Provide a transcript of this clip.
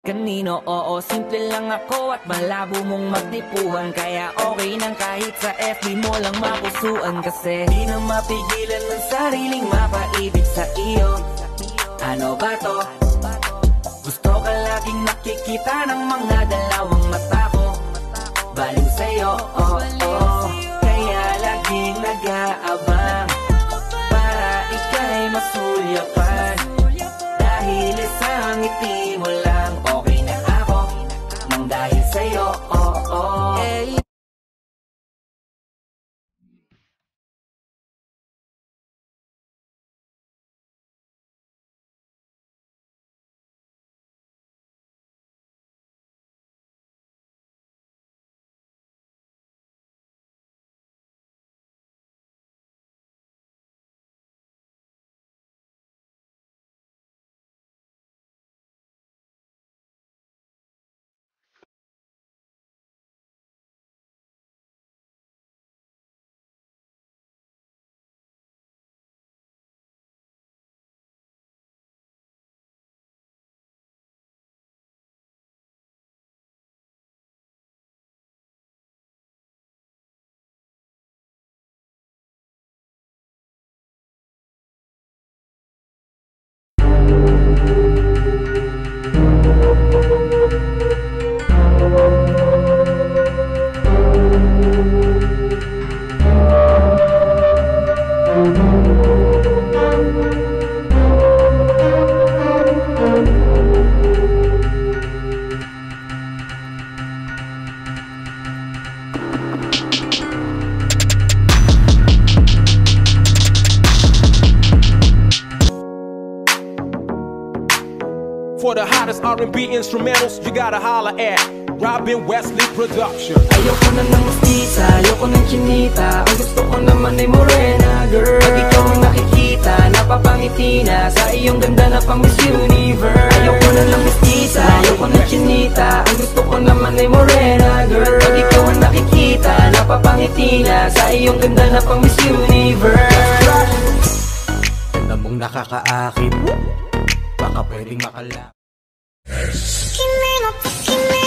kanino. Oo, simple lang ako at malabo mong magtipuhan, kaya okay nang kahit sa FB mo lang mapusuan. Kasi di na mapigilan ng sariling mapaibig sa iyo. Ano ba to? Gusto ka laging nakikita ng mga dalawang mata ko. Baliw sa'yo, oh, oh. Kaya laging nag-aabang para ika'y masulyapan. Dahil isang ngiti mo lang, okay na ako nang dahil sa'yo, oh, oh. Hey. For the hottest R&B instrumentals, you gotta holla at Robin Wesley Production. Ayoko na ng mestiza, ayoko ng chinita. Ang gusto ko naman ay morena, girl. Pag ikaw ang nakikita, napapangiti na sa iyong ganda na pang Miss Universe. Ayoko na ng mestiza, ayoko ng chinita. Ang gusto ko naman ay morena, girl. Pag ikaw ang nakikita, napapangiti na sa iyong ganda na pang Miss Universe. Ganda mong nakakaakit, baka pwedeng makala. Kimi no